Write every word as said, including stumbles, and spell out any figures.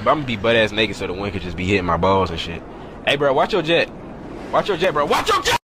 But I'm gonna be butt ass naked so the wind could just be hitting my balls and shit. Hey, bro, watch your jet. Watch your jet, bro. Watch your jet!